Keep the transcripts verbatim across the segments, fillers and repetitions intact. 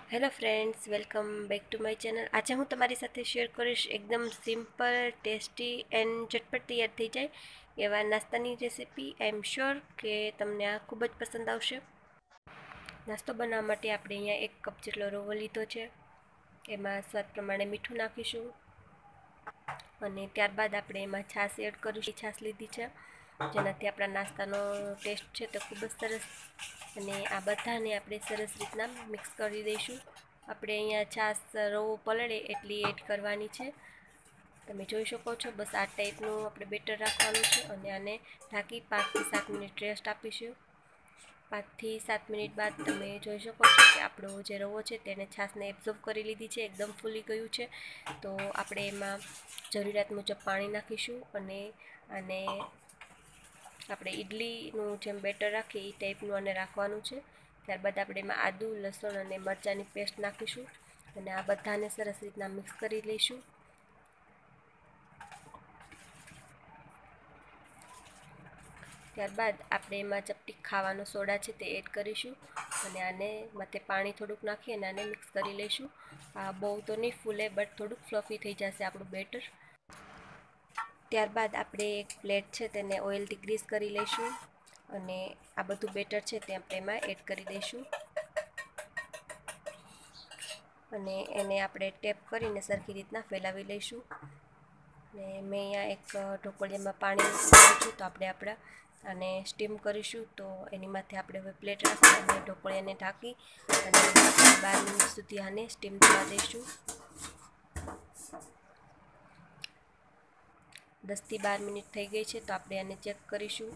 Hello friends, welcome back to my channel. આજે હું તમારી સાથે શેર કરીશ એકદમ સિમ્પલ, ટેસ્ટી એન્ડ ઝટપટ તૈયાર થઈ જાય એવા નાસ્તાની રેસીપી. આઈ એમ શ્યોર કે તમને આ ખૂબ જ પસંદ આવશે. નાસ્તો બનાવવા માટે આપણે અહીંયા એક કપ જેટલો રવો લીધો છે. એમાં સ્વાદ પ્રમાણે મીઠું નાખીશું અને ત્યારબાદ આપણે એમાં છાશ એડ કરીશું. છાશ લીધી છે જેનાથી આપણા નાસ્તાનો ટેસ્ટ છે તો ખૂબ જ સરસ. અને આ બધાને આપણે સરસ રીતના મિક્સ કરી દઈશું. આપણે અહીંયા છાશ રવો પલળે એટલી એડ કરવાની છે. તમે જોઈ શકો છો, બસ આ ટાઈપનું આપણે બેટર રાખવાનું છે અને આને ઢાંકી પાંચથી સાત મિનિટ રેસ્ટ આપીશું. પાંચથી સાત મિનિટ બાદ તમે જોઈ શકો છો કે આપણો જે રવો છે તેને છાશને એબ્ઝોર્બ કરી લીધી છે, એકદમ ફૂલી ગયું છે. તો આપણે એમાં જરૂરિયાત મુજબ પાણી નાખીશું અને આને આપણે ઇડલીનું જેમ બેટર રાખીએ એ ટાઈપનું આને રાખવાનું છે. ત્યારબાદ આપણે એમાં આદુ, લસણ અને મરચાંની પેસ્ટ નાખીશું અને આ બધાને સરસ રીતના મિક્સ કરી લઈશું. ત્યારબાદ આપણે એમાં ચપટી ખાવાનો સોડા છે તે એડ કરીશું અને આને માથે પાણી થોડુંક નાખી અને આને મિક્સ કરી લઈશું. આ બહુ તો નહીં ફૂલે, બટ થોડુંક ફ્લફી થઈ જશે આપણું બેટર. ત્યારબાદ આપણે એક પ્લેટ છે તેને ઓઇલથી ગ્રીસ કરી લઈશું અને આ બધું બેટર છે તે આપણે એમાં એડ કરી દઈશું અને એને આપણે ટેપ કરીને સરખી રીતના ફેલાવી લઈશું. ને મેં અહીંયા એક ઢોકળિયામાં પાણી મૂક્યું છે તો આપણે આપણા આને સ્ટીમ કરીશું. તો એની માથે આપણે હવે પ્લેટ રાખી અને ઢોકળિયાને ઢાંકી અને બાર મિનિટ સુધી આને સ્ટીમ થવા દઈશું. દસથી બાર મિનિટ થઈ ગઈ છે તો આપણે આને ચેક કરીશું.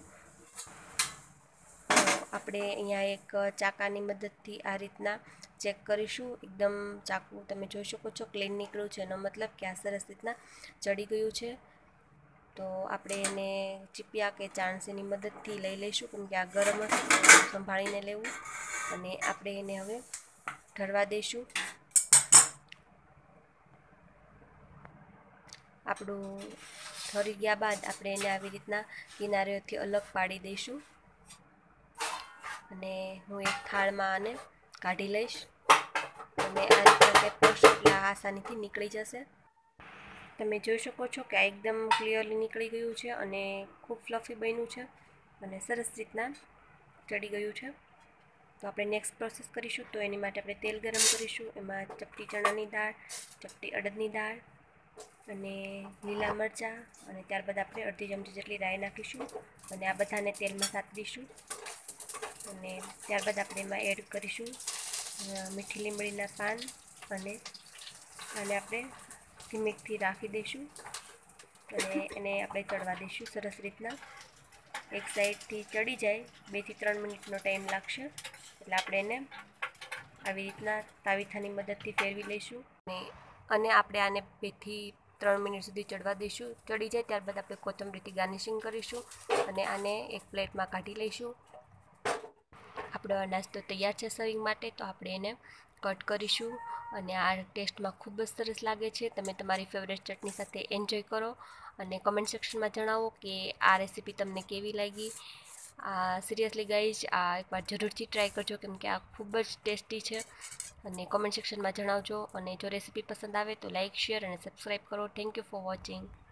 આપણે અહીંયા એક ચાકાની મદદથી આ રીતના ચેક કરીશું. એકદમ ચાકુ તમે જોઈ શકો છો ક્લીન નીકળ્યું છે, એનો મતલબ કે આ સરસ રીતના ચડી ગયું છે. તો આપણે એને ચીપિયા કે ચાણસીની મદદથી લઈ લઈશું, કેમ કે આ ગરમ હશે તો સંભાળીને લેવું. અને આપણે એને હવે ઠરવા દઈશું. આપણું ઠરી ગયા બાદ આપણે એને આવી રીતના કિનારીઓથી અલગ પાડી દઈશું અને હું એક થાળમાં આને કાઢી લઈશ અને આ રીતના પેપર્સ એટલે આસાનીથી નીકળી જશે. તમે જોઈ શકો છો કે આ એકદમ ક્લિયરલી નીકળી ગયું છે અને ખૂબ ફ્લફી બન્યું છે અને સરસ રીતના ચડી ગયું છે. તો આપણે નેક્સ્ટ પ્રોસેસ કરીશું. તો એની માટે આપણે તેલ ગરમ કરીશું. એમાં ચપટી ચણાની દાળ, ચપટી અડદની દાળ અને લીલા મરચાં અને ત્યારબાદ આપણે અડધી ચમચી જેટલી રાઈ નાખીશું અને આ બધાને તેલમાં સાતરીશું. અને ત્યારબાદ આપણે એમાં એડ કરીશું મીઠી લીમડીના પાન અને આને આપણે ધીમેથી રાખી દઈશું અને એને આપણે ચડવા દઈશું સરસ રીતના. એક સાઈડથી ચડી જાય, બેથી ત્રણ મિનિટનો ટાઈમ લાગશે. એટલે આપણે એને આવી રીતના તાવીથાની મદદથી ફેરવી લઈશું અને અને આપણે આને બેથી ત્રણ મિનિટ સુધી ચડવા દઈશું. ચડી જાય ત્યારબાદ આપણે કોથમરીથી ગાર્નિશિંગ કરીશું અને આને એક પ્લેટમાં કાઢી લઈશું. આપણો નાસ્તો તૈયાર છે સર્વિંગ માટે. તો આપણે એને કટ કરીશું અને આ ટેસ્ટમાં ખૂબ જ સરસ લાગે છે. તમે તમારી ફેવરેટ ચટણી સાથે એન્જોય કરો અને કમેન્ટ સેક્શનમાં જણાવો કે આ રેસીપી તમને કેવી લાગી. આ સિરિયસલી ગાઈઝ, આ એકવાર જરૂરથી ટ્રાય કરજો, કેમ કે આ ખૂબ જ ટેસ્ટી છે. અને કોમેન્ટ સેક્શનમાં જણાવજો અને જો રેસીપી પસંદ આવે તો લાઇક, શેર અને સબસ્ક્રાઈબ કરો. Thank you for watching.